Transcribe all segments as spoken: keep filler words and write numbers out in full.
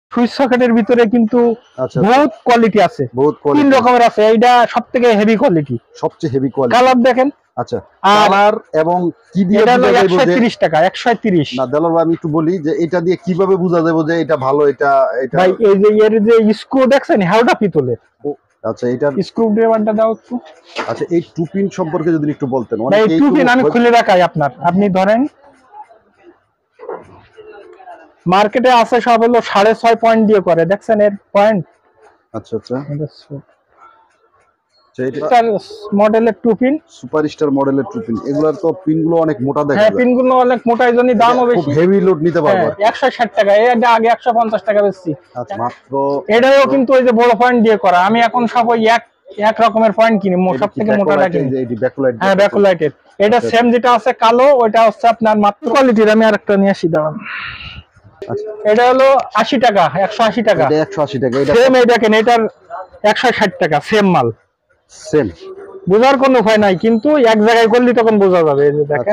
Switch সকেটের ভিতরে কিন্তু বহুত কোয়ালিটি আছে, তিন রকমের আছে। এইটা সবথেকে হেভি কোয়ালিটি, সবচেয়ে হেভি কোয়ালিটি। কালার দেখেন। আচ্ছা, কালার এবং কি দিয়ে এটা হলো একশো তিরিশ টাকা, একশো তিরিশ। না দেলোয়ার ভাই, আমি একটু বলি যে এটা দিয়ে কিভাবে বোঝা যাবে যে এটা ভালো? এটা এটা ভাই এই যে এর যে স্ক্রু দেখছেন, হাওড়া পিতলের। আচ্ছা, এটা স্ক্রু ড্রাইভারটা দাও একটু। আচ্ছা, এই টুপিন সম্পর্কে যদি একটু বলতেন। ভাই টুপিন আমি খুলে রাখাই আপনার, আপনি ধরেন মার্কেটে আছে সব হলো সাড়ে ছয় পয়েন্ট দিয়ে করে, দেখছেন এর পয়েন্ট। আচ্ছা আচ্ছা, এটা মডেলের টুপিন, সুপারস্টার মডেলের টুপিন। এগুলার তো পিনগুলো অনেক মোটা দেখা যায়। হ্যাঁ, পিনগুলো অনেক মোটা, এইজন্য দামও বেশি, খুব হেভি লোড নিতে পারবে। একশো ষাট টাকা, এটা আগে একশো পঞ্চাশ টাকা বেশি। আচ্ছা, মাত্র এটাও কিন্তু ওই যে বড় পয়েন্ট দিয়ে করা। আমি এখন সব ওই এক এক রকমের পয়েন্ট কিনি, সব থেকে মোটাটা কিনি। হ্যাঁ, ব্যাকলাইটের। এটা সেম যেটা আছে কালো, ওইটা হচ্ছে আপনার মাত্র কোয়ালিটির। আমি আরেকটা নিয়ে আসি, দাঁড়ান। এটা হলো আশি টাকা, একশো আশি টাকা। এটা একশো আশি টাকা। এটা সেম, এই দেখেন এটার একশো ষাট টাকা, সেম মাল, সেম। বোঝার কোনো উপায় নাই, কিন্তু এক জায়গায় করলে তখন বোঝা যাবে। এই যে দেখেন,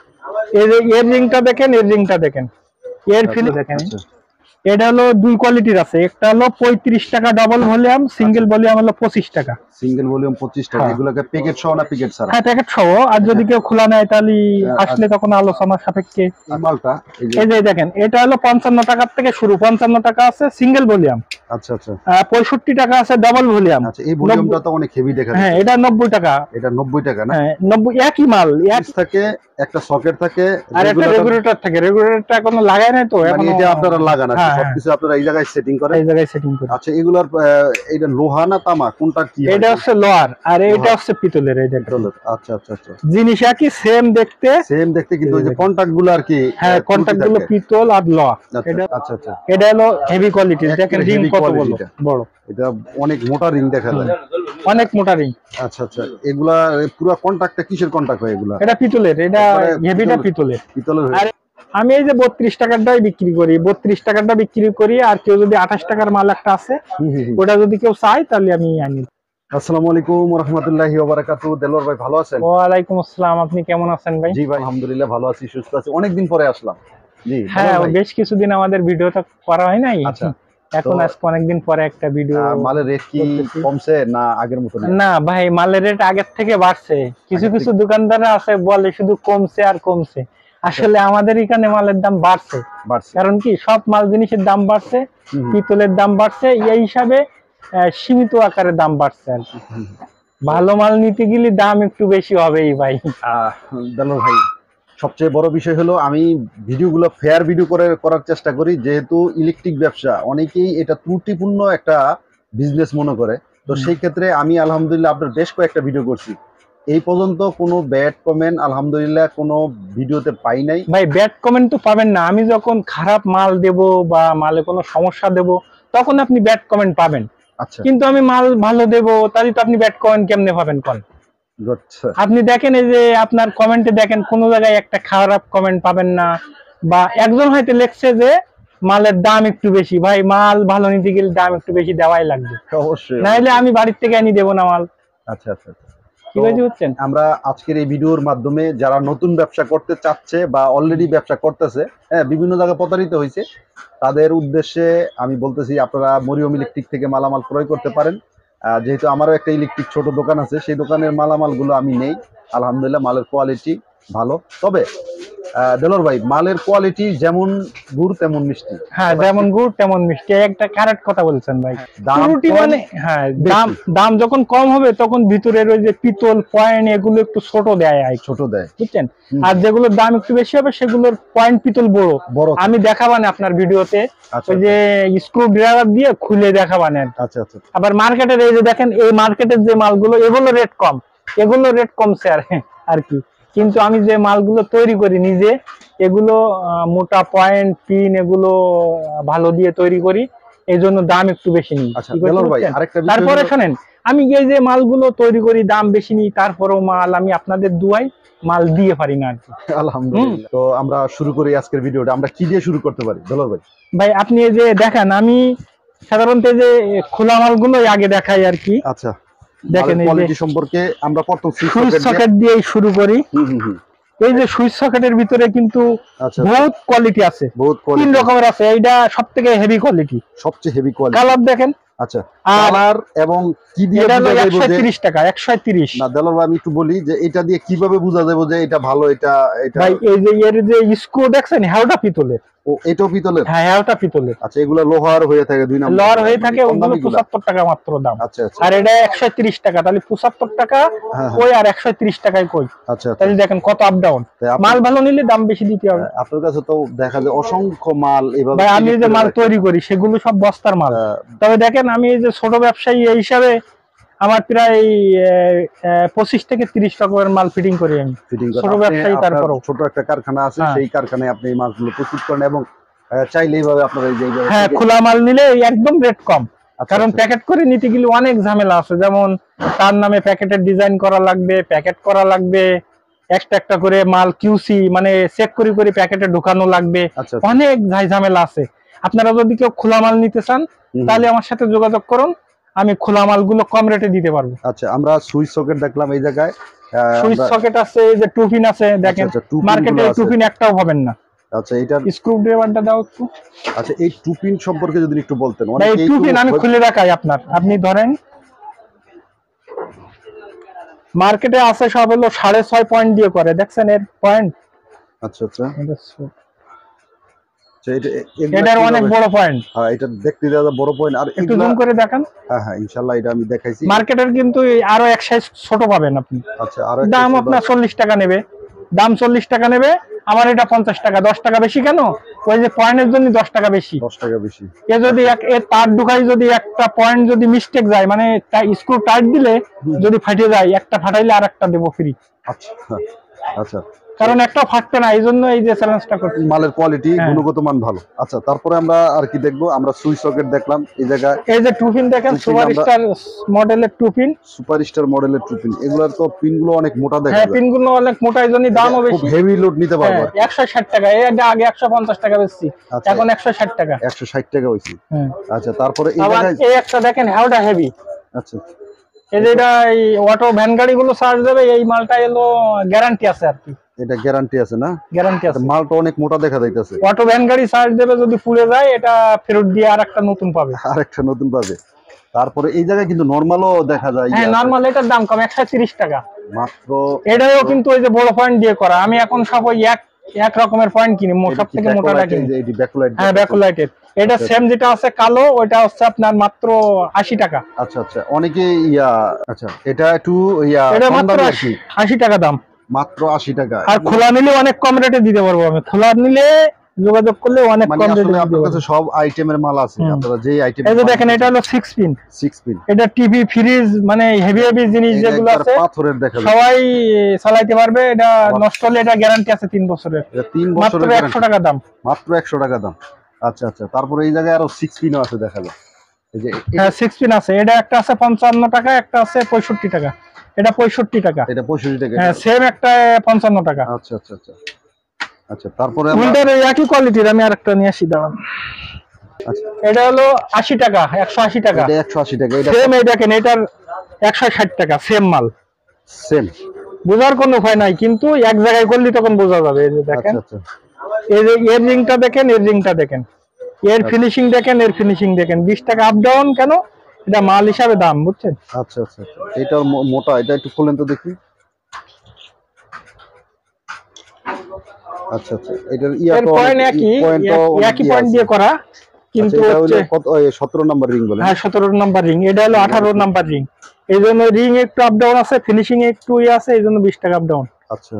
এই যে এর রিংটা দেখেন, এর রিংটা দেখেন, এর ফিল দেখেন। এটা হলো দুই কোয়ালিটির আছে, একটা হলো পঁয়ত্রিশ টাকা ডাবল ভলিউম, সিঙ্গেল ভলিউম হলো পঁচিশ টাকা। সিঙ্গেল ভলিউম পঁচিশ টাকা। এগুলোকে প্যাকেট সহ না প্যাকেট ছাড়া? হ্যাঁ, প্যাকেট সহ। আর যদি কেউ খোলা নেয় তাহলে আসলে তখন আলোচনা সাপেক্ষে। এই মালটা এই যে দেখেন, এটা হলো পঞ্চান্ন টাকার থেকে শুরু, পঞ্চান্ন টাকা আছে সিঙ্গেল ভলিউম। আচ্ছা আচ্ছা, পঁয়ষট্টি টাকা আছে ডাবল ভলিউম। আচ্ছা, এই ভলিউমটা তো অনেক হেভি দেখা যায়। হ্যাঁ, এটা নব্বই টাকা। এটা নব্বই টাকা না? হ্যাঁ, নব্বই। একই মাল, এক থাকে, একটা সকেট থাকে আর একটা রেগুলেটর থাকে। রেগুলেটরটা কোনো লাগায় নাই তো, মানে এটা আপনারা লাগান আছে, সবকিছু আপনারা এই জায়গায় সেটিং করেন। এই জায়গায় সেটিং করেন। আচ্ছা, এগুলার এটা লোহা না তামা, কোনটা কি? এটা হচ্ছে লোহার, আর এটা হচ্ছে পিতলের। এই দেখেন। আচ্ছা আচ্ছা আচ্ছা, জিনিস একই, সেম দেখতে, সেম দেখতে, কিন্তু ওই যে কন্টাক্ট গুলো আর কি। হ্যাঁ, কন্টাক্ট গুলো পিতল আর লোহা। এটা আচ্ছা আচ্ছা, এটা হলো হেভি কোয়ালিটি। দেখেন রিং কত বড় বড়, এটা অনেক মোটা রিং দেখা যায়, অনেক মোটা রিং। আচ্ছা আচ্ছা, এগুলা পুরো কন্টাক্টটা কিসের কন্টাক্ট হয়? এগুলা এটা পিতলের, এটা হেভিটা পিতলের। পিতলের। আমি এই যে বত্রিশ টাকারটাই বিক্রি করি, বত্রিশ টাকারটা বিক্রি করি। আর কেউ যদি আঠাশ টাকার মাল একটা আছে, ওটা যদি কেউ চায় তাহলে আমি আনি। আসসালামু আলাইকুম ওয়া রাহমাতুল্লাহি ওয়া বারাকাতুহু। দেলোয়ার ভাই ভালো আছেন? ওয়া আলাইকুম আসসালাম, আপনি কেমন আছেন ভাই? জি ভাই, আলহামদুলিল্লাহ ভালো আছি, সুস্থ আছি। অনেকদিন পরে আসলাম। জি হ্যাঁ, বেশ কিছুদিন আমাদের ভিডিওটা করা হয় নাই। আচ্ছা, এখন আজকে অনেকদিন পরে একটা ভিডিও। মালের রেট কি কমছে না আগের মতো? না ভাই, মালের রেট আগের থেকে বাড়ছে। কিছু কিছু দোকানদার আছে বলে শুধু কমছে আর কমছে, আসলে আমাদের এখানে মালের দাম বাড়ছে। কারণ কি, সব মাল জিনিসের দাম বাড়ছে, পিতলের দাম বাড়ছে, এই হিসাবে সীমিত আকারে দাম বাড়ছে আর কি। ভালো মাল নিতে গেলে দাম একটু বেশি হবেই ভাই। আহ দেলোয়ার ভাই, সবচেয়ে বড় বিষয় হলো আমি ভিডিওগুলো ফেয়ার ভিডিও করে করার চেষ্টা করি, যেহেতু ইলেকট্রিক ব্যবসা অনেকেই এটা ত্রুটিপূর্ণ একটা বিজনেস মনে করে। তো সেই ক্ষেত্রে আমি আলহামদুলিল্লাহ আপনার বেশ কয়েকটা ভিডিও করছি, এই পর্যন্ত কোনো ব্যাড কমেন্ট আলহামদুলিল্লাহ কোনো ভিডিওতে পাই নাই। ভাই ব্যাড কমেন্ট তো পাবেন না, আমি যখন খারাপ মাল দেব বা মালে কোনো সমস্যা দেব তখন আপনি ব্যাড কমেন্ট পাবেন। আচ্ছা, কিন্তু আমি মাল ভালো দেব তাহলে তো আপনি ব্যাড কমেন্ট কেমনে পাবেন কোন? আপনি দেখেন, এই যে আপনার কমেন্টে দেখেন কোনো জায়গায় একটা খারাপ কমেন্ট পাবেন না। বা একজন হয়তো লিখছে যে মালের দাম একটু বেশি, ভাই মাল ভালো নিতে গেলে দাম একটু বেশি দেওয়াই লাগবে, অবশ্যই, নাহলে আমি বাড়ির থেকে এনে দেবো না মাল। আচ্ছা আচ্ছা, ঠিক আছে, বুঝছেন? আমরা আজকের এই ভিডিওর মাধ্যমে যারা নতুন ব্যবসা করতে চাচ্ছে বা অলরেডি ব্যবসা করতেছে, হ্যাঁ বিভিন্ন জায়গায় প্রতারিত হয়েছে, তাদের উদ্দেশ্যে আমি বলতেছি আপনারা মরিয়ম ইলেকট্রিক থেকে মালামাল ক্রয় করতে পারেন। যেহেতু আমারও একটা ইলেকট্রিক ছোট দোকান আছে, সেই দোকানের মালামাল গুলো আমি নেই। আলহামদুলিল্লাহ মালের কোয়ালিটি ভালো। তবে দেলোয়ার ভাই, মালের কোয়ালিটি যেমন গুড় তেমন মিষ্টি। হ্যাঁ, যেমন গুড় তেমন মিষ্টি, একটা কারেক্ট কথা বলছেন ভাই। ত্রুটি মানে হ্যাঁ, দাম দাম যখন কম হবে তখন ভিতরের ওই যে পিতল পয়েন্ট এগুলো একটু ছোট দেয়, ছোট দেয়, বুঝছেন? আর যেগুলোর দাম একটু বেশি হবে সেগুলোর পয়েন্ট পিতল বড় বড়। আমি দেখাবানে আপনার ভিডিওতে, ওই যে স্ক্রু ড্রাইভার দিয়ে খুলে দেখাবানে। আচ্ছা আচ্ছা। আবার মার্কেটের এই যে দেখেন, এই মার্কেটের যে মালগুলো এগুলো রেট কম, এগুলো রেট কমছে আর আর কি। কিন্তু আমি যে মালগুলো তৈরি করি নিজে, এগুলো মোটা পয়েন্ট পিন এগুলো ভালো দিয়ে তৈরি করি, এই জন্য দাম একটু বেশি নিই। তারপরে শোনেন, আমি এই যে মালগুলো তৈরি করি দাম বেশি নিই, তারপরেও মাল আমি আপনাদের দুয়াই মাল দিয়ে পারি না আর কি। আলহামদুলিল্লাহ। তো আমরা শুরু করি আজকের ভিডিওটা। আমরা কি দিয়ে শুরু করতে পারি দেলোয়ার ভাই? ভাই আপনি এই যে দেখেন, আমি সাধারণত যে খোলা মালগুলো আগে দেখাই আর কি। আচ্ছা, দেখেন কোয়ালিটি সম্পর্কে আমরা প্রথম সুইচ সকেট দিয়েই শুরু করি। এই যে সুইচ সকেটের ভিতরে কিন্তু বহুত কোয়ালিটি আছে, তিন রকমের আছে, এইটা সবথেকে হেভি কোয়ালিটি, সবচেয়ে হেভি কোয়ালিটি। কালার দেখেন। আচ্ছা, কালার এবং কি দিয়ে এটা হলো একশো তিরিশ টাকা, একশো তিরিশ। না দেলোয়ার ভাই, আমি একটু বলি যে এটা দিয়ে কিভাবে বোঝা যাবে যে এটা ভালো? এটা এটা ভাই এই যে এর যে স্ক্রু দেখছেন, হাওটা পিতলের। ও, এটাও পিতলের? হ্যাঁ, হাওটা পিতলের। আচ্ছা, এগুলো লোহার হয়ে থাকে, দুই নাম্বার লোহার হয়ে থাকে, ওগুলো পঁচাত্তর টাকা মাত্র দাম। আচ্ছা আচ্ছা। আর এটা একশো তিরিশ টাকা, তাহলে পঁচাত্তর টাকা কই আর একশো তিরিশ টাকায় কই। আচ্ছা, তাহলে দেখেন কত আপ ডাউন। মাল ভালো নিলে দাম বেশি দিতে হবে। আপনার কাছে তো দেখা যায় অসংখ্য মাল এভাবে। ভাই আমি যে মাল তৈরি করি সেগুলো সব বস্তার মাল। তবে দেখেন আমি এই যে ছোট ব্যবসায়ী এই হিসাবে আমার প্রায় পঁচিশ থেকে তিরিশ রকমের মাল ফিটিং করি আমি, ছোট ব্যবসায়ী। তারপর ছোট একটা কারখানা আছে, সেই কারখানায় আপনি এই মালগুলো প্রস্তুত করেন এবং চাইলে এইভাবে আপনারা এই যে হ্যাঁ, খোলা মাল নিলে একদম রেট কম। কারণ প্যাকেট করে নিতে গেলে অনেক ঝামেলা আছে, যেমন তার নামে প্যাকেটের ডিজাইন করা লাগবে, প্যাকেট করা লাগবে, একটা একটা করে মাল কিউসি মানে চেক করে করে প্যাকেটে ঢোকানো লাগবে, অনেক ঝামেলা আছে। আপনারা যদি কেউ খোলা মাল নিতে চান তাহলে আমার সাথে যোগাযোগ করুন, আমি খোলা মালগুলো কম রেটে দিতে পারবো। আচ্ছা, আমরা সুইচ সকেট দেখলাম এই জায়গায়, সুইচ সকেট আছে, এই যে টুপিন আছে দেখেন, মার্কেটে টুপিন একটাও পাবেন না। আচ্ছা, এটা স্ক্রু ড্রাইভারটা দাও একটু। আচ্ছা, এই টুপিন সম্পর্কে যদি একটু বলতেন। এই টুপিন আমি খুলে রাখাই আপনার, আপনি ধরেন মার্কেটে আছে সব হলো সাড়ে ছয় পয়েন্ট দিয়ে করে, দেখছেন এর পয়েন্ট। আচ্ছা আচ্ছা, এটার অনেক বড় পয়েন্ট। হ্যাঁ, এটা দেখতে দাদা বড় পয়েন্ট। আর একটু জুম করে দেখান। হ্যাঁ হ্যাঁ, ইনশাআল্লাহ এটা আমি দেখাইছি। মার্কেটের কিন্তু আরো এক সাইজ ছোট পাবেন আপনি। আচ্ছা, আর দাম আপনার চল্লিশ টাকা নেবে, দাম চল্লিশ টাকা নেবে, আমার এটা পঞ্চাশ টাকা। দশ টাকা বেশি কেন? ওই যে পয়েন্টের জন্য দশ টাকা বেশি। দশ টাকা বেশি। এ যদি এক এ তার ঢুকাই যদি একটা পয়েন্ট যদি মিস্টেক যায়, মানে স্ক্রু টাইট দিলে যদি ফাটে যায়, একটা ফাটাইলে আর একটা দেবো ফ্রি। আচ্ছা আচ্ছা, কারণ একটা ফাটবে না, এই জন্য এই যে চ্যালেঞ্জটা করছি। মালের কোয়ালিটি গুণগত মান ভালো। আচ্ছা, তারপরে আমরা আর কি দেখবো? আমরা সুইচ সকেট দেখলাম এই জায়গায়। এই যে টুপিন দেখেন, সুপারস্টার মডেলের টুপিন, সুপারস্টার মডেলের টুপিন। এগুলোর তো পিনগুলো অনেক মোটা দেখা যায়। হ্যাঁ, পিনগুলো অনেক মোটা, এই জন্য দামও বেশি। খুব হেভি লোড নিতে পারবে। একশো ষাট টাকা, এর আগে একশো পঞ্চাশ টাকা বেচছি, এখন একশো ষাট টাকা। একশো ষাট টাকা হইছে। আচ্ছা, তারপরে এই জায়গায় এই একটা দেখেন, হাওটা হেভি। আচ্ছা, এই যে এটা এই অটো ভ্যান গাড়িগুলো চার্জ দেবে, এই মালটা এলো গ্যারান্টি আছে আর কি। এটা গ্যারান্টি আছে না? গ্যারান্টি আছে। মালটা অনেক মোটা দেখা যাইতেছে। অটো ভ্যান গাড়ি চার্জ দেবে, যদি পুড়ে যায় এটা ফেরত দিয়ে আরেকটা নতুন পাবে, আরেকটা নতুন পাবে। তারপরে এই জায়গায় কিন্তু নরমালও দেখা যায়। হ্যাঁ, নরমাল এটার দাম কম, একশো তিরিশ টাকা মাত্র। এটাও কিন্তু ওই যে বড় পয়েন্ট দিয়ে করা। আমি এখন সব ওই এক এক রকমের পয়েন্ট কিনি, সবথেকে মোটাটা কিনি। এটি ব্যাকলাইট। হ্যাঁ, ব্যাকলাইটের। এটা সেম যেটা আছে কালো, ওইটা হচ্ছে আপনার মাত্র আশি টাকা। আচ্ছা আচ্ছা, অনেকে ইয়া। আচ্ছা, এটা একটু ইয়া, এটা মাত্র আশি টাকা দাম, মাত্র আশি টাকা। আর খোলা নিলে অনেক কম রেটে দিতে পারবো আমি। খোলা নিলে যোগাযোগ করলে অনেক কম রেটে। আপনার কাছে সব আইটেমের মাল আছে, আপনারা যেই আইটেম। এই যে দেখেন, এটা হলো সিক্স পিন। সিক্স পিন এটা টিভি, ফ্রিজ, মানে হেভি হেভি জিনিস যেগুলো আছে পাথরের দেখা যায়, সবাই চালাতে পারবে। এটা নষ্ট হলে এটা গ্যারান্টি আছে তিন বছরের। এটা তিন বছরের, মাত্র একশো টাকা দাম, মাত্র একশো টাকা দাম। আচ্ছা আচ্ছা, তারপরে এই জায়গায় আরো সিক্স পিনও আছে দেখা যায়। এই যে হ্যাঁ, সিক্স পিন আছে। এটা একটা আছে পঞ্চান্ন টাকা, একটা আছে পঁয়ষট্টি টাকা। এটা পঁয়ষট্টি টাকা। এটা পঁয়ষট্টি টাকা। হ্যাঁ, সেম একটা পঞ্চান্ন টাকা। আচ্ছা আচ্ছা আচ্ছা আচ্ছা, তারপরে উল্টার একই কোয়ালিটির আমি আরেকটা নিয়ে আসি, দাঁড়ান। এটা হলো আশি টাকা, একশো আশি টাকা। এটা একশো আশি টাকা। এটা সেম, এই দেখেন এটার একশো ষাট টাকা, সেম মাল, সেম। বোঝার কোনো উপায় নাই, কিন্তু এক জায়গায় করলে তখন বোঝা যাবে। এই যে দেখেন, এই যে এর রিংটা দেখেন, এর রিংটা দেখেন, এর ফিনিশিং দেখেন, এর ফিনিশিং দেখেন। বিশ টাকা আপ ডাউন কেন? এটা মাল হিসাবে দাম, বুঝছেন? আচ্ছা আচ্ছা, এটা মোটা। এটা একটু খুলেন তো দেখি। আচ্ছা আচ্ছা, এটার ইয়ার পয়েন্ট একই, একই পয়েন্ট দিয়ে করা, কিন্তু হচ্ছে কত? সতেরো নাম্বার রিং বলে। হ্যাঁ, সতেরো নাম্বার রিং। এটা হলো আঠারো নাম্বার রিং, এই জন্য রিং একটু আপ ডাউন আছে, ফিনিশিং একটু ইয়ে আছে, এই জন্য বিশ টাকা আপ ডাউন। আচ্ছা,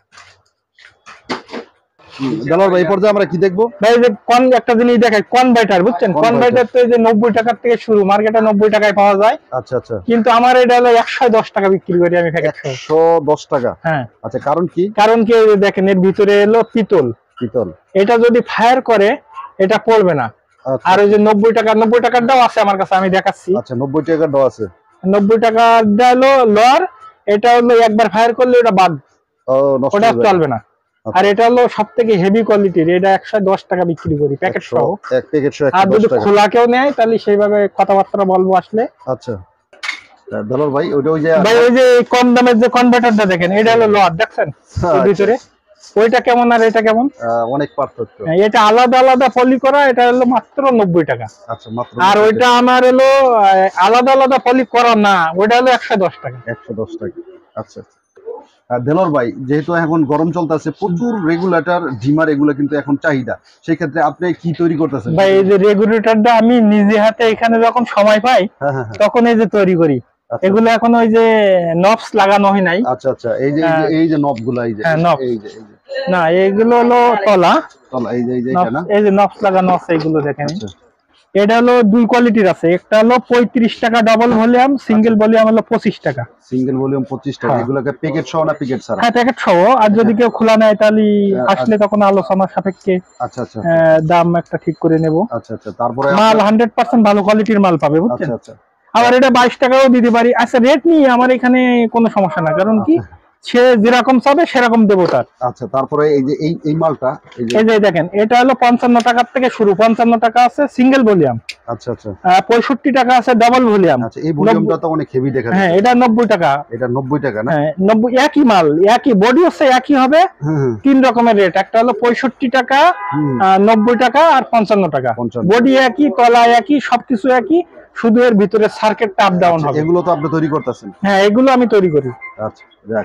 জালাল ভাই, এই পর্যায়ে আমরা কি দেখবো? ভাই যে কোন একটা জিনিস দেখাই, কনভার্টার, বুঝছেন? কনভার্টার তো এই যে নব্বই টাকা থেকে শুরু, মার্কেটে নব্বই টাকায় পাওয়া যায়। আচ্ছা আচ্ছা, কিন্তু আমার এটা হলো একশো দশ টাকা বিক্রি করি আমি প্যাকেট। একশো দশ টাকা? হ্যাঁ। আচ্ছা, কারণ কি? কারণ কি, দেখেন এর ভিতরে এলো পিতল। পিতল এটা যদি ফায়ার করে এটা পড়বে না। আর ওই যে নব্বই টাকা, নব্বই টাকার দাও আছে আমার কাছে, আমি দেখাচ্ছি। আচ্ছা, নব্বই টাকার দাও আছে। নব্বই টাকার দাও হলো লর, এটা হলো একবার ফায়ার করলে ওটা বাদ, ওটা চলবে না। আর এটা হলো সবথেকে হেভি কোয়ালিটির, এটা একশো দশ টাকা বিক্রি করি প্যাকেট সহ। এক প্যাকেট সহ। আর যদি খোলা কেউ নেয় তাহলে সেইভাবে কথাবার্তা বলবো আসলে। আচ্ছা, দালাল ভাই, ওইটা ওই যে ভাই ওই যে কম দামের যে কনভার্টারটা দেখেন, এটা হলো লর, দেখছেন এর ভিতরে ওইটা কেমন আর এটা কেমন? অনেক পার্থক্য। এটা আলাদা আলাদা পলি করা, এটা হলো মাত্র নব্বই টাকা। আচ্ছা, মাত্র। আর ওইটা আমার হলো আলাদা আলাদা পলি করা না, ওইটা হলো একশো দশ টাকা। একশো দশ টাকা। আচ্ছা। দেলোয়ার ভাই, যেহেতু এখন গরম চলতেছে, প্রচুর রেগুলেটর ডিমার এগুলো কিন্তু এখন চাহিদা, সেই ক্ষেত্রে আপনি কি তৈরি করতেছেন? ভাই এই যে রেগুলেটরটা আমি নিজে হাতে এখানে যখন সময় পাই তখন এই যে তৈরি করি। এগুলো এখন ওই যে নবস লাগানো হয় নাই। আচ্ছা আচ্ছা, এই যে এই যে নবগুলো, এই যে এই যে না, এইগুলো হলো তলা তলা, এই যে এই যে এটা না, এই যে নবস লাগানো আছে, এগুলো দেখেন। এটা হলো দুই কোয়ালিটির আছে, একটা হলো পঁয়ত্রিশ টাকা ডাবল ভলিউম, সিঙ্গেল ভলিউম হলো পঁচিশ টাকা। সিঙ্গেল ভলিউম পঁচিশ টাকা। এগুলোকে প্যাকেট সহ না প্যাকেট ছাড়া? হ্যাঁ, প্যাকেট সহ। আর যদি কেউ খোলা নেয় তাহলে আসলে তখন আলোচনা সাপেক্ষে আচ্ছা আচ্ছা দাম একটা ঠিক করে নেব। আচ্ছা আচ্ছা। তারপরে মাল হান্ড্রেড পার্সেন্ট ভালো কোয়ালিটির মাল পাবে, বুঝছেন? আচ্ছা আচ্ছা। আবার এটা বাইশ টাকাও দিতে পারি। আচ্ছা, রেট নিয়ে আমার এখানে কোনো সমস্যা না, কারণ কি সে যেরকম চাবে সেরকম দেবো তার। আচ্ছা, তারপরে এই যে এই এই মালটা, এই যে দেখেন, এটা হলো পঞ্চান্ন টাকার থেকে শুরু। পঞ্চান্ন টাকা আছে সিঙ্গেল ভলিউম। আচ্ছা আচ্ছা। পঁয়ষট্টি টাকা আছে ডাবল ভলিউম। আচ্ছা, এই ভলিউমটা তো অনেক হেভি দেখা যায়। হ্যাঁ, এটা নব্বই টাকা। এটা নব্বই টাকা না? হ্যাঁ, নব্বই। একই মাল, একই বডি হচ্ছে একই হবে, তিন রকমের রেট। একটা হলো পঁয়ষট্টি টাকা, নব্বই টাকা আর পঞ্চান্ন টাকা। বডি একই, তলা একই, সবকিছু একই, শুধু এর ভিতরে সার্কিটটা আপ ডাউন হবে। এগুলো তো আপনি তৈরি করতেছেন? হ্যাঁ, এগুলো আমি তৈরি করি। আচ্ছা, যাক।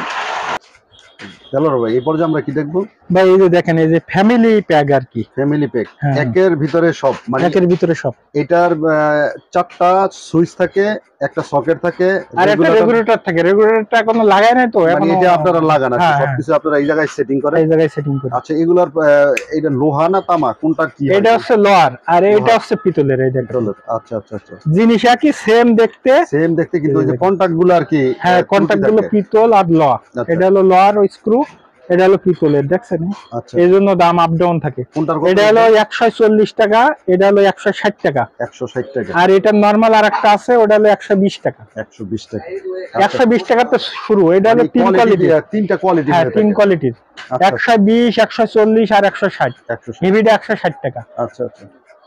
চলো ভাই, এই পর্যায়ে আমরা কি দেখবো? ভাই এই যে দেখেন, এই যে ফ্যামিলি প্যাক আর কি। ফ্যামিলি প্যাক, একের ভিতরে সব, মানে একের ভিতরে সব। এটার চারটা সুইচ থাকে, একটা সকেট থাকে, আর একটা রেগুলেটর থাকে। রেগুলেটরটা কোনো লাগায় নাই তো এখন। এটা আপনারা লাগান আছে, সবকিছু আপনারা এই জায়গায় সেটিং করেন? এই জায়গায় সেটিং করেন। আচ্ছা, এগুলার এটা লোহা না তামা, কোনটা কি? এটা হচ্ছে লোহার আর এটা হচ্ছে পিতলের। এই দেখেন। আচ্ছা আচ্ছা আচ্ছা। জিনিস একই, সেম দেখতে, সেম দেখতে, কিন্তু ওই যে কন্টাক্ট গুলো আর কি। হ্যাঁ, কন্টাক্ট গুলো পিতল আর লোহা। এটা হলো লোহার ওই স্ক্রু, এটা হলো পিতলের, দেখছেন? এই জন্য দাম আপ ডাউন থাকে। এটা হলো একশো চল্লিশ টাকা, এটা হলো একশো ষাট টাকা। একশো ষাট টাকা। আর এটা নরমাল আর একটা আছে, ওটা হলো একশো বিশ টাকা। একশো বিশ টাকা। একশো বিশ টাকা তো শুরু। এটা হলো তিন কোয়ালিটি, তিনটা কোয়ালিটি। হ্যাঁ, তিন কোয়ালিটির, একশো বিশ, একশো চল্লিশ আর একশো ষাট। হেভিটা একশো ষাট টাকা। আচ্ছা আচ্ছা।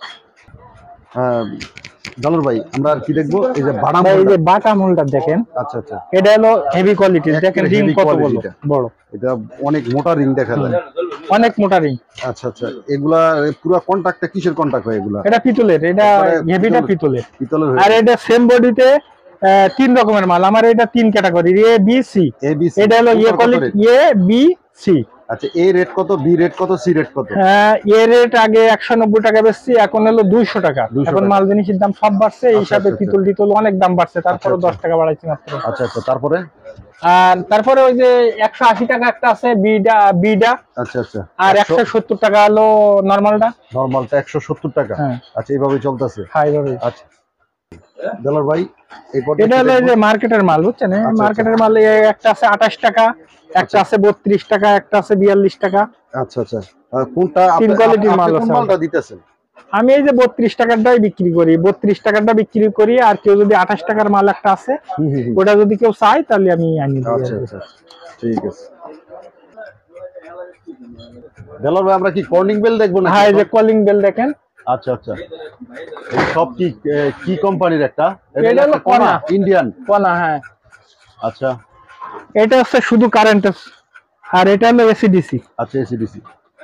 হ্যাঁ জানুর ভাই, আমরা কি দেখবো? এই যে বাটাম, এই যে বাটাম হোল্ডার দেখেন। আচ্ছা আচ্ছা। এটা হলো হেভি কোয়ালিটির, দেখেন রিং কত বড়। এটা অনেক মোটা রিং দেখা যায়, অনেক মোটা রিং। আচ্ছা আচ্ছা। এগুলা পুরো কন্টাক্টটা কিসের কন্টাক্ট হয় এগুলা? এটা পিতলের, এটা হেভিটা পিতলের। পিতলের। আর এটা সেম বডিতে তিন রকমের মাল আমার। এটা তিন ক্যাটাগরি, এ বি সি। এটা হলো A quality, A B C. আচ্ছা, এ রেট কত, বি রেট কত, সি রেট কত? হ্যাঁ, এ রেট আগে একশো নব্বই টাকা বেচছি, এখন হলো দুইশো টাকা। এখন মাল জিনিসের দাম সব বাড়ছে, এই হিসাবে পিতল টিতল অনেক দাম বাড়ছে, তারপরে দশ টাকা বাড়াইছি মাত্র। আচ্ছা আচ্ছা। তারপরে আর তারপরে ওই যে একশো আশি টাকা একটা আছে বিডা বিডা। আচ্ছা আচ্ছা। আর একশো সত্তর টাকা হলো নরমালটা। নরমালটা একশো সত্তর টাকা। আচ্ছা, এইভাবে চলতেছে। হ্যাঁ, এইভাবে। আচ্ছা দেলোয়ার ভাই, এই এটা হলো যে মার্কেটের মাল, বুঝছেন? মার্কেটের মাল একটা আছে আঠাশ টাকা, একটা আছে বত্রিশ টাকা, একটা আছে বিয়াল্লিশ টাকা। আচ্ছা আচ্ছা। কোনটা তিন কোয়ালিটির মাল আছে। মালটা দিতেছেন? আমি এই যে বত্রিশ টাকারটাই বিক্রি করি, বত্রিশ টাকারটা বিক্রি করি। আর কেউ যদি আঠাশ টাকার মাল একটা আছে, ওটা যদি কেউ চায় তাহলে আমি আনি দিই। আচ্ছা আচ্ছা, ঠিক আছে। দেলোয়ার ভাই, আমরা কি কলিং বেল দেখবো না? হ্যাঁ, এই যে কলিং বেল দেখেন। আচ্ছা আচ্ছা। এই সব কি কি কোম্পানির? একটা এটা হলো কোনা, ইন্ডিয়ান কোনা। হ্যাঁ। আচ্ছা, এটা হচ্ছে শুধু কারেন্ট, আর এটা হলো এসিডিসি। আচ্ছা, এসিডিসি।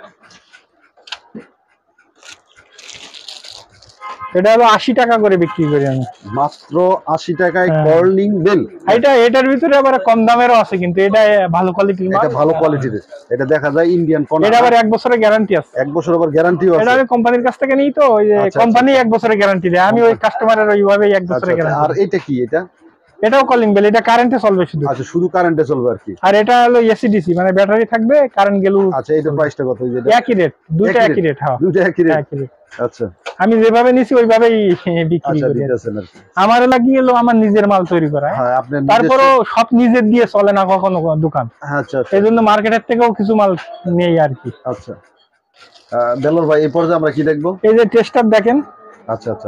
এটা হলো আশি টাকা করে বিক্রি করি আমি। মাত্র আশি টাকায় কলিং বেল। এটা এটার ভিতরে আবার কম দামেরও আছে, কিন্তু এটা ভালো কোয়ালিটির মাল। এটা ভালো কোয়ালিটির, এটা দেখা যায় ইন্ডিয়ান কোনা। এটা আবার এক বছরের গ্যারান্টি আছে। এক বছর আবার গ্যারান্টিও আছে। এটা আমি কোম্পানির কাছ থেকে নিই তো, ওই যে কোম্পানি এক বছরের গ্যারান্টি দেয়, আমি ওই কাস্টমারের ওইভাবেই এক বছরের গ্যারান্টি। আর এটা কি? এটা এটাও কলিং বেল, এটা কারেন্টে চলবে শুধু। আচ্ছা, শুধু কারেন্টে চলবে আর কি। আর এটা হলো এসিডিসি, মানে ব্যাটারি থাকবে, কারেন্ট গেল। আচ্ছা, এটার প্রাইসটা কত? যেটা একই রেট, দুটো একই রেট। হ্যাঁ, দুটো একই রেট। আচ্ছা, আমি যেভাবে নিছি ওইভাবেই বিক্রি করি। আমার লাগি গেল আমার নিজের মাল তৈরি করা। তারপরও সব নিজের দিয়ে চলে না কখনো দোকান। আচ্ছা, এই জন্য মার্কেটের থেকেও কিছু মাল নেই আর কি। আচ্ছা দেলোয়ার ভাই, এই পর্যায়ে আমরা কি দেখবো? এই যে টেস্টার দেখেন। আচ্ছা আচ্ছা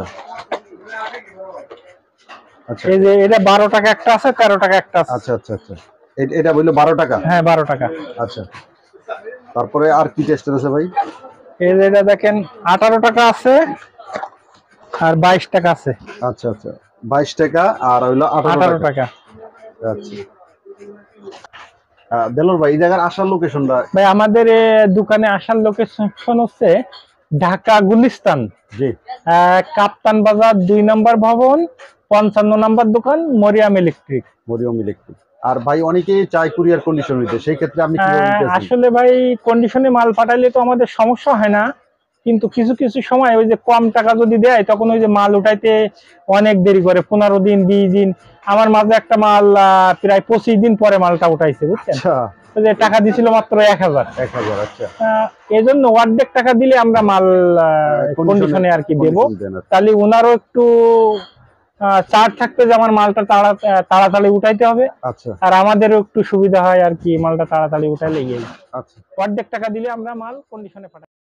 আচ্ছা। এই যে এটা বারো টাকা একটা আছে, তেরো টাকা একটা আছে। আচ্ছা আচ্ছা আচ্ছা। এটা বললো বারো টাকা? হ্যাঁ, বারো টাকা। আচ্ছা, তারপরে আর কি টেস্টার আছে ভাই? এই যে এটা দেখেন, আঠারো টাকা আছে আর বাইশ টাকা আছে। আচ্ছা আচ্ছা, বাইশ টাকা আর হইলো আঠারো টাকা। টাকা। আচ্ছা, দেলোর ভাই এই জায়গার আসার লোকেশনটা? ভাই আমাদের এ, দোকানে আসার লোকেশন হচ্ছে ঢাকা গুলিস্তান, জি, আহ, কাপ্তান বাজার দুই নম্বর ভবন, পঞ্চান্ন নম্বর দোকান, মরিয়াম ইলেকট্রিক। মরিয়ম ইলেকট্রিক। আর ভাই অনেকেই চায় কুরিয়ার কন্ডিশন হইতে, সেই ক্ষেত্রে আপনি কিভাবে আহ, দিতেছেন? আসলে ভাই কন্ডিশনে মাল পাঠাইলে তো আমাদের সমস্যা হয় না, কিন্তু কিছু কিছু সময় ওই যে কম টাকা যদি দেয় তখন ওই যে মাল উঠাইতে অনেক দেরি করে, পনেরো দিন বিশ দিন। আমার মাঝে একটা মাল আহ, প্রায় পঁচিশ দিন পরে মালটা উঠাইছে, বুঝছেন। আচ্ছা, ওই যে টাকা দিছিল মাত্র এক হাজার। এক হাজার। আচ্ছা, এই জন্য অর্ধেক টাকা দিলে আমরা মাল কন্ডিশনে আর কি দেবো, তাহলে ওনারও একটু চার্জ থাকবে যে আমার মালটা তাড়া তাড়াতাড়ি উঠাইতে হবে। আচ্ছা, আর আমাদেরও একটু সুবিধা হয় আর কি, মালটা তাড়াতাড়ি উঠাইলে গিয়ে। আচ্ছা। অর্ধেক টাকা দিলে আমরা মাল কন্ডিশনে পাঠাই।